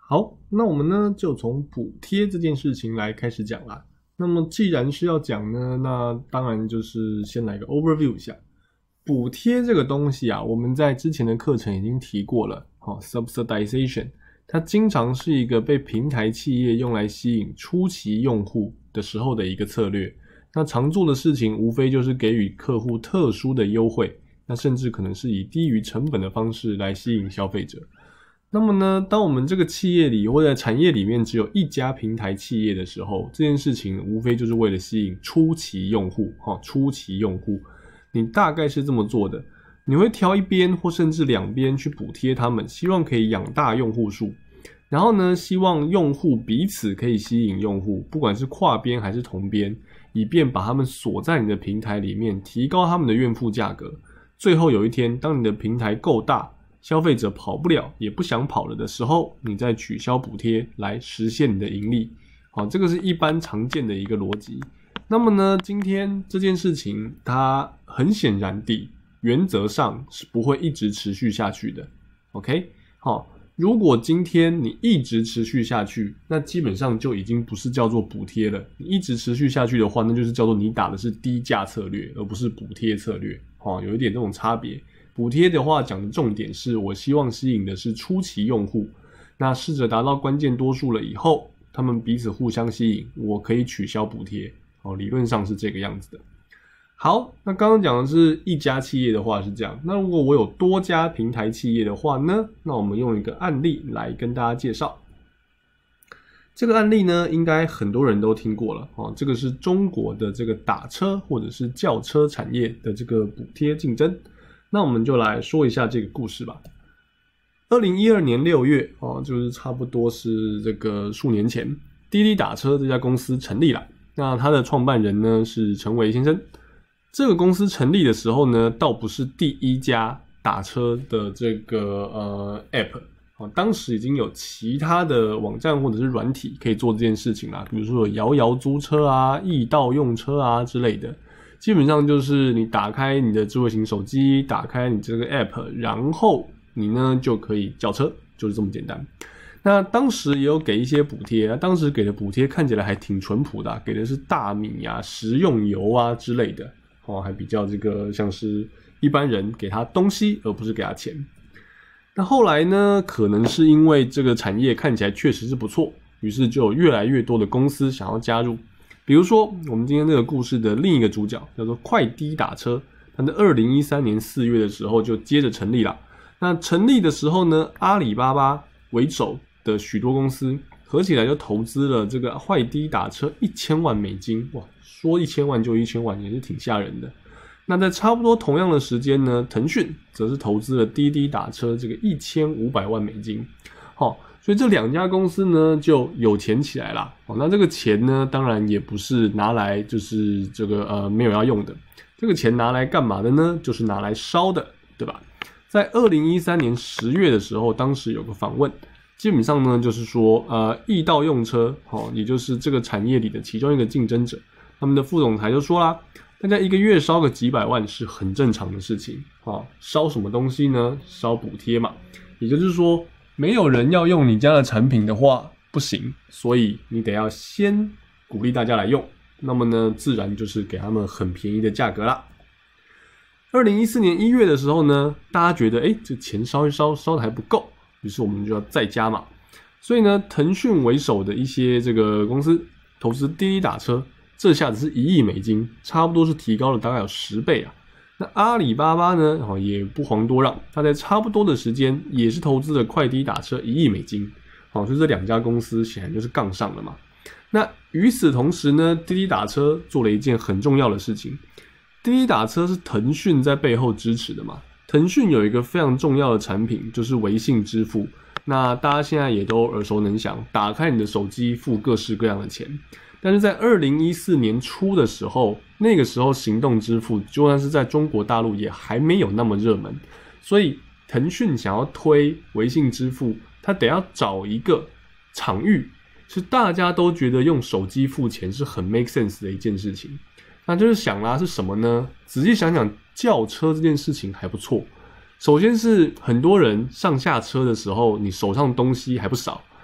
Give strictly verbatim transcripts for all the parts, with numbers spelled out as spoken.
好，那我们呢就从补贴这件事情来开始讲啦。那么既然是要讲呢，那当然就是先来个 overview 一下。补贴这个东西啊，我们在之前的课程已经提过了，哦 subsidization， 它经常是一个被平台企业用来吸引初期用户的时候的一个策略。那常做的事情无非就是给予客户特殊的优惠，那甚至可能是以低于成本的方式来吸引消费者。那么呢，当我们这个企业里或者产业里面只有一家平台企业的时候，这件事情无非就是为了吸引初期用户，哦，初期用户，你大概是这么做的，你会挑一边或甚至两边去补贴他们，希望可以养大用户数，然后呢，希望用户彼此可以吸引用户，不管是跨边还是同边，以便把他们锁在你的平台里面，提高他们的愿付价格。最后有一天，当你的平台够大，消费者跑不了也不想跑了的时候，你再取消补贴来实现你的盈利。好，这个是一般常见的一个逻辑。那么呢，今天这件事情它很显然地原则上是不会一直持续下去的。 OK， 好，如果今天你一直持续下去，那基本上就已经不是叫做补贴了。你一直持续下去的话，那就是叫做你打的是低价策略，而不是补贴策略。哦，有一点这种差别。补贴的话讲的重点是我希望吸引的是初期用户，那试着达到关键多数了以后，他们彼此互相吸引，我可以取消补贴。哦，理论上是这个样子的。好，那刚刚讲的是一家企业的话是这样，那如果我有多家平台企业的话呢，那我们用一个案例来跟大家介绍。这个案例呢，应该很多人都听过了，哦，这个是中国的这个打车或者是轿车产业的这个补贴竞争。那我们就来说一下这个故事吧。二零一二年六月，哦，就是差不多是这个数年前，滴滴打车这家公司成立了。那它的创办人呢是陈维先生。这个公司成立的时候呢，倒不是第一家打车的这个呃 App，哦，当时已经有其他的网站或者是软体可以做这件事情啦，比如说有摇摇租车啊、易到用车啊之类的。基本上就是你打开你的智慧型手机，打开你这个 app， 然后你呢就可以叫车，就是这么简单。那当时也有给一些补贴，当时给的补贴看起来还挺淳朴的，给的是大米啊、食用油啊之类的，哦，还比较这个像是一般人给他东西而不是给他钱。那后来呢，可能是因为这个产业看起来确实是不错，于是就有越来越多的公司想要加入。比如说我们今天这个故事的另一个主角叫做快滴打车，它在二零一三年四月的时候就接着成立了。那成立的时候呢，阿里巴巴为首的许多公司合起来就投资了这个快滴打车一千万美金。哇，说一千万就一千万，也是挺吓人的。那在差不多同样的时间呢，腾讯则是投资了滴滴打车这个一千五百万美金。好，所以这两家公司呢就有钱起来啦。哦，那这个钱呢，当然也不是拿来就是这个呃没有要用的，这个钱拿来干嘛的呢？就是拿来烧的，对吧？在二零一三年十月的时候，当时有个访问，基本上呢就是说呃易到用车，哦，也就是这个产业里的其中一个竞争者，他们的副总裁就说啦，大家一个月烧个几百万是很正常的事情。哦，烧什么东西呢？烧补贴嘛，也就是说没有人要用你家的产品的话不行，所以你得要先鼓励大家来用，那么呢自然就是给他们很便宜的价格啦。二零一四年一月的时候呢，大家觉得诶这钱烧一烧烧的还不够，于是我们就要再加码。所以呢，腾讯为首的一些这个公司投资滴滴打车，这下子是一亿美金，差不多是提高了大概有十倍啊。那阿里巴巴呢，哦，也不遑多让，他在差不多的时间也是投资了快滴打车一亿美金，哦，所以这两家公司显然就是杠上了嘛。那与此同时呢，滴滴打车做了一件很重要的事情。滴滴打车是腾讯在背后支持的嘛，腾讯有一个非常重要的产品就是微信支付，那大家现在也都耳熟能详，打开你的手机付各式各样的钱。但是在二零一四年初的时候，那个时候行动支付就算是在中国大陆也还没有那么热门，所以腾讯想要推微信支付，它得要找一个场域是大家都觉得用手机付钱是很 make sense 的一件事情。那就是想啦，是什么呢？仔细想想，叫车这件事情还不错。首先是很多人上下车的时候，你手上东西还不少，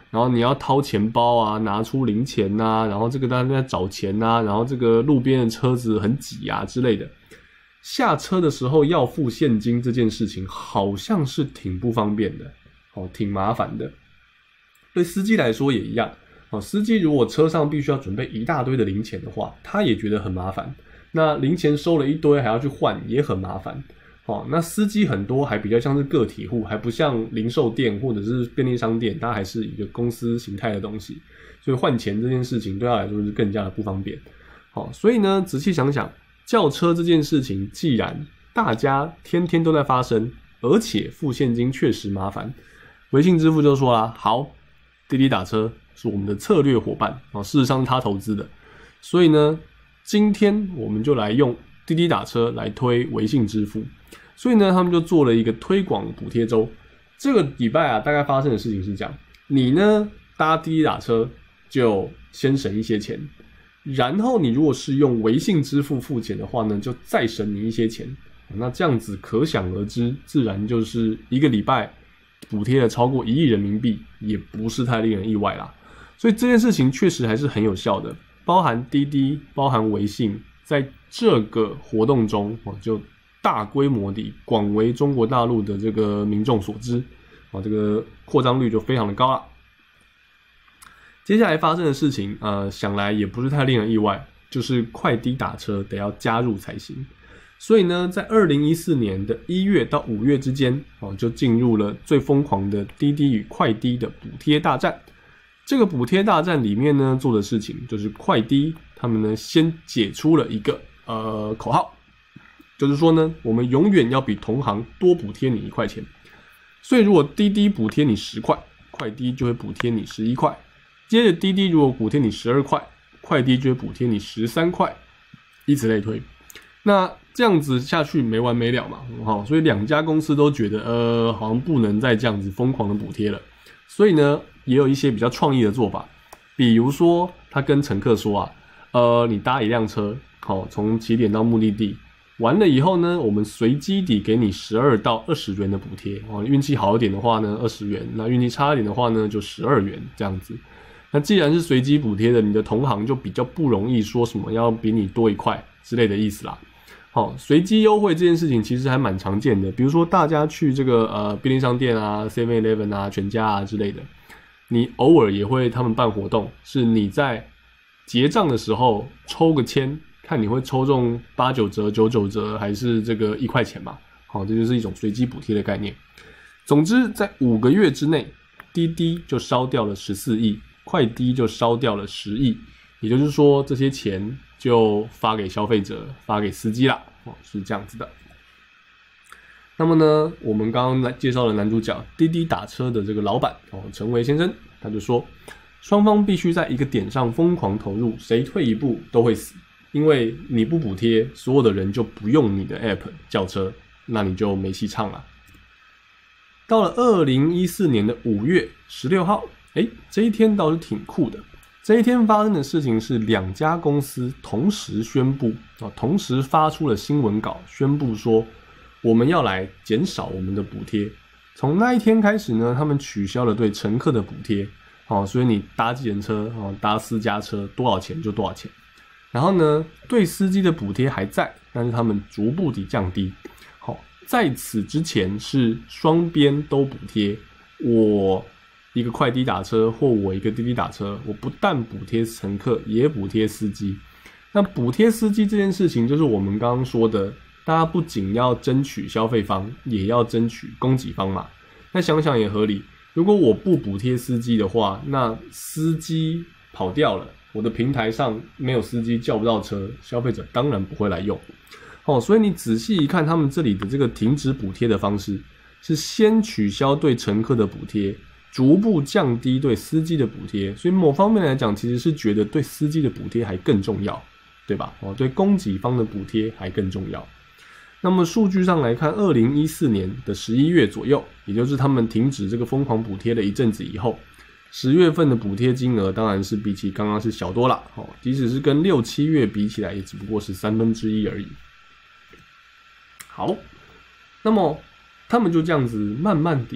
然后你要掏钱包啊，拿出零钱啊，然后这个大家在找钱啊，然后这个路边的车子很挤啊之类的。下车的时候要付现金这件事情好像是挺不方便的，哦，挺麻烦的。对司机来说也一样，哦，司机如果车上必须要准备一大堆的零钱的话，他也觉得很麻烦。那零钱收了一堆还要去换，也很麻烦。哦，那司机很多还比较像是个体户，还不像零售店或者是便利商店，它还是一个公司形态的东西，所以换钱这件事情对他来说是更加的不方便。好，所以呢，仔细想想，叫车这件事情，既然大家天天都在发生，而且付现金确实麻烦，微信支付就说啦，好，滴滴打车是我们的策略伙伴，哦，事实上是他投资的，所以呢，今天我们就来用滴滴打车来推微信支付。所以呢，他们就做了一个推广补贴周。这个礼拜啊，大概发生的事情是这样：你呢搭滴滴打车就先省一些钱，然后你如果是用微信支付付钱的话呢，就再省你一些钱。那这样子可想而知，自然就是一个礼拜补贴了超过一亿人民币，也不是太令人意外啦。所以这件事情确实还是很有效的，包含滴滴、包含微信，在这个活动中就大规模地广为中国大陆的这个民众所知，啊，这个扩张率就非常的高了。接下来发生的事情，呃，想来也不是太令人意外，就是快滴打车得要加入才行。所以呢，在二零一四年的一月到五月之间，哦，就进入了最疯狂的滴滴与快滴的补贴大战。这个补贴大战里面呢，做的事情就是快滴他们呢先解出了一个呃口号。就是说呢，我们永远要比同行多补贴你一块钱。所以如果滴滴补贴你十块，快滴就会补贴你十一块。接着滴滴如果补贴你十二块，快滴就会补贴你十三块，以此类推。那这样子下去没完没了嘛，好，所以两家公司都觉得，呃，好像不能再这样子疯狂的补贴了。所以呢，也有一些比较创意的做法，比如说他跟乘客说啊，呃，你搭一辆车，好，从起点到目的地。完了以后呢，我们随机地给你十二到二十元的补贴哦，运气好一点的话呢，二十元；那运气差一点的话呢，就十二元这样子。那既然是随机补贴的，你的同行就比较不容易说什么要比你多一块之类的意思啦。好，随机优惠这件事情其实还蛮常见的，比如说大家去这个呃便利商店啊、seven eleven 啊、全家啊之类的，你偶尔也会他们办活动，是你在结账的时候抽个签。看你会抽中八九折、九九折，还是这个一块钱嘛？好，这就是一种随机补贴的概念。总之，在五个月之内，滴滴就烧掉了十四亿，快滴就烧掉了十亿。也就是说，这些钱就发给消费者、发给司机啦。哦，是这样子的。那么呢，我们刚刚来介绍的男主角滴滴打车的这个老板哦，陈维先生，他就说，双方必须在一个点上疯狂投入，谁退一步都会死。因为你不补贴，所有的人就不用你的 app 叫车，那你就没戏唱了。到了二零一四年的五月十六号，哎，这一天倒是挺酷的。这一天发生的事情是两家公司同时宣布，啊，同时发出了新闻稿，宣布说我们要来减少我们的补贴。从那一天开始呢，他们取消了对乘客的补贴，哦，所以你搭计程车，哦，搭私家车多少钱就多少钱。然后呢，对司机的补贴还在，但是他们逐步地降低。好，在此之前是双边都补贴，我一个快滴打车或我一个滴滴打车，我不但补贴乘客，也补贴司机。那补贴司机这件事情，就是我们刚刚说的，大家不仅要争取消费方，也要争取供给方嘛。那想想也合理，如果我不补贴司机的话，那司机跑掉了。我的平台上没有司机叫不到车，消费者当然不会来用。哦，所以你仔细一看，他们这里的这个停止补贴的方式，是先取消对乘客的补贴，逐步降低对司机的补贴。所以某方面来讲，其实是觉得对司机的补贴还更重要，对吧？哦，对供给方的补贴还更重要。那么数据上来看，二零一四年的十一月左右，也就是他们停止这个疯狂补贴了一阵子以后，十月份的补贴金额当然是比起刚刚是小多了，哦，即使是跟六七月比起来，也只不过是三分之一而已。好，那么他们就这样子慢慢地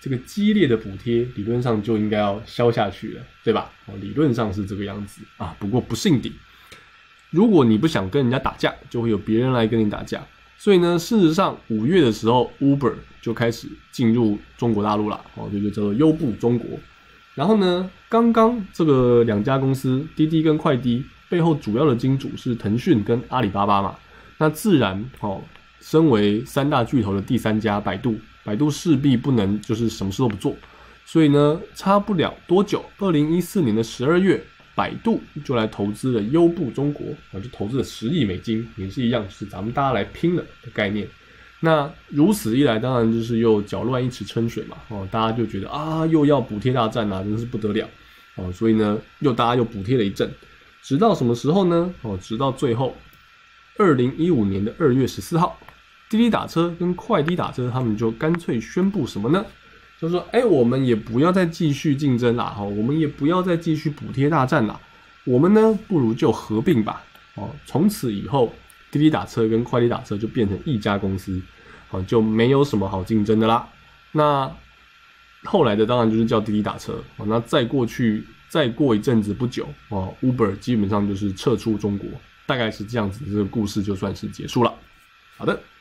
这个激烈的补贴理论上就应该要消下去了，对吧？哦，理论上是这个样子啊。不过不幸地，如果你不想跟人家打架，就会有别人来跟你打架。所以呢，事实上五月的时候 ，Uber 就开始进入中国大陆了，哦，这就叫做优步中国。然后呢，刚刚这个两家公司，滴滴跟快滴背后主要的金主是腾讯跟阿里巴巴嘛，那自然哦，身为三大巨头的第三家百度，百度势必不能就是什么事都不做，所以呢，差不了多久，二零一四年的十二月。百度就来投资了优步中国，就投资了十亿美金，也是一样，就是咱们大家来拼了的概念。那如此一来，当然就是又搅乱一池春水嘛，哦，大家就觉得啊，又要补贴大战啊，真是不得了哦，所以呢，又大家又补贴了一阵，直到什么时候呢？哦，直到最后，二零一五年的二月十四号，滴滴打车跟快滴打车他们就干脆宣布什么呢？就说，哎，我们也不要再继续竞争啦，我们也不要再继续补贴大战啦，我们呢不如就合并吧。哦，从此以后，滴滴打车跟快滴打车就变成一家公司，哦，就没有什么好竞争的啦。那后来的当然就是叫滴滴打车，哦，那再过去，再过一阵子不久，哦 ，Uber 基本上就是撤出中国，大概是这样子，这个故事就算是结束了。好的。